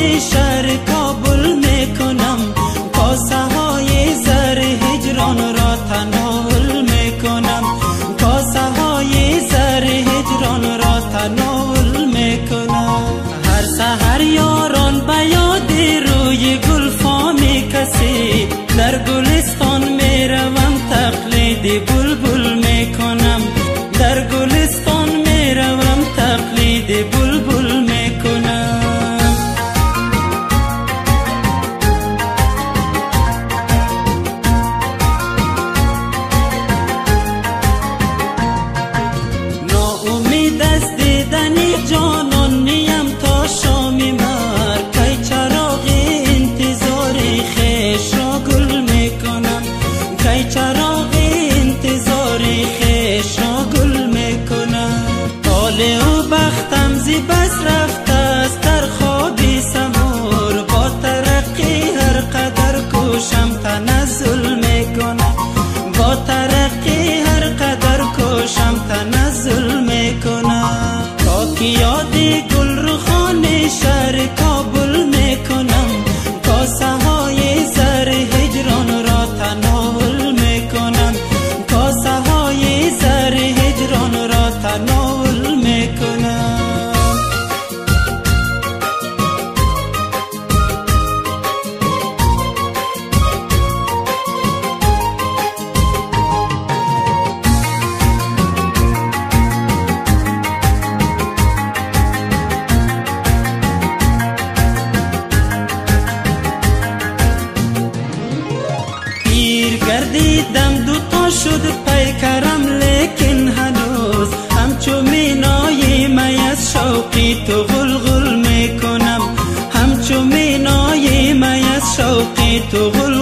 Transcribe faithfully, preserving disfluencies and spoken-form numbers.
شهر کابل میکنم، کاسه های زر هجران را تناول میکنم، کاسه های زر هجران را تناول میکنم. هر سحر یاران به یاد روی گلفام کسی، در گلستان میروم تقلید بلبل میکنم، در گلستان میروم تقلید بلبل میکنم. ناامید از دیدن جانان نیم تا شام مر، کی چراغ انتظار خویش را گل میکنم، کی چراغ انتظار خویش را گل میکنم. حال و بختم زی بس رفته است در خواب سمور، با ترقی هر قدر کوشم تنزل میکنم، با ترقی هر قدر کوشم تنزل میکنم. تا که یاد گل رخان شهر کابل میکنم، کاسه های زر هجران را تناول میکنم، کاسه های زر هجران را تناول میکنم. پیر گردیدم دوتا شد پیکرم، لیکن هنوز همچو مینای می از شوقی تو غلغل میکنم، همچو مینای می از شوقی تو غلغل